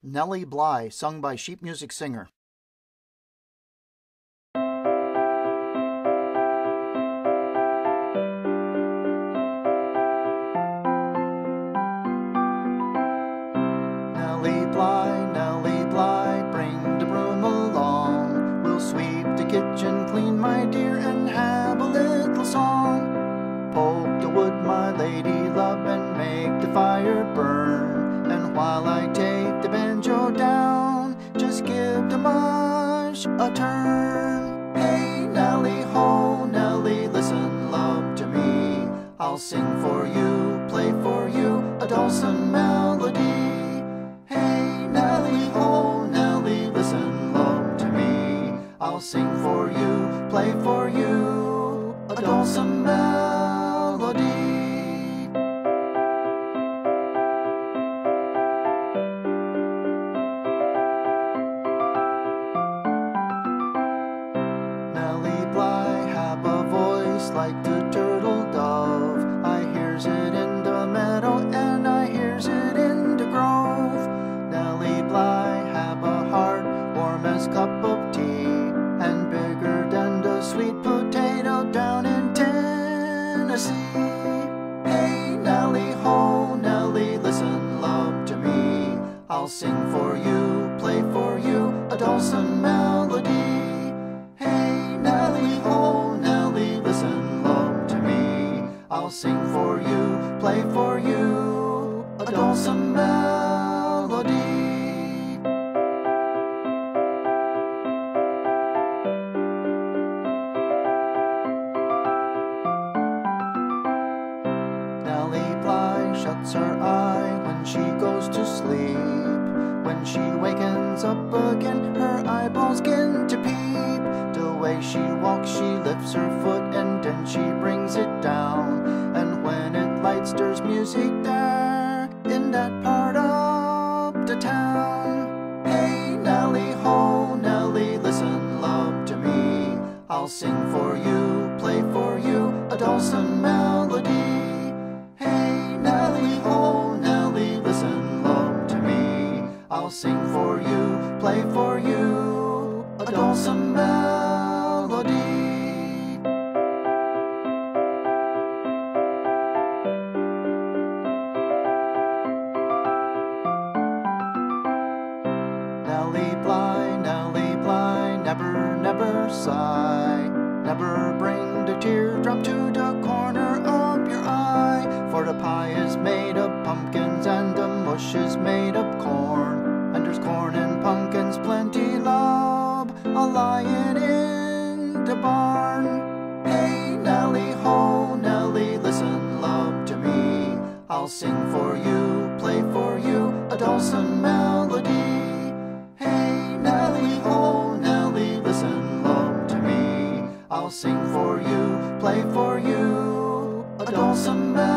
Nelly Bly, sung by sheet music singer. Nelly Bly, bring the broom along. We'll sweep the kitchen clean, my dear, and have a little song. Poke the wood, my lady love, and make the fire burn. And while I take the banjo down, just give the mush a turn. Hey, Nelly Ho, Nelly, listen, love to me. I'll sing for you, play for you, a dulcem melody. Hey, Nelly Ho, Nelly, listen, love to me. I'll sing for you, play for you, a dulcem melody. Nelly Bly have a voice like the turtle dove. I hears it in the meadow and I hears it in the grove. Nelly Bly have a heart warm as cup of tea, and bigger than the sweet potato down in Tennessee. Hey, Nelly Ho, Nelly, listen, love to me. I'll sing for you, play for you, a dulcem melody. Hey, Nelly Ho, Nelly, listen, love to me. I'll sing for you, play for you, a dulcem melody. Nelly Bly shuts her eye when she goes to sleep. When she wakens up again, her eyeballs begin to peep. The way she walks, she lifts her foot and then she brings it down. And when it lights, there's music there in that part of the town. Hey, Nelly Ho, Nelly, listen, love to me. I'll sing for you, play for you, a dulcem melody. Hey, Nelly Ho, Nelly, listen, love to me. I'll sing for you, play for you, a dulcem melody. Nelly Bly, never, never sigh. Never bring the teardrop to the corner of your eye. For the pie is made of pumpkins and the mush is made of corn. And there's corn and pumpkins plenty, love, a lying in the barn. Hey, Nelly Ho, Nelly, listen, love to me. I'll sing for you, play for you, a dulcem melody. Hey, Nelly Ho, Nelly, listen, love to me. I'll sing for you, play for you, a dulcem melody.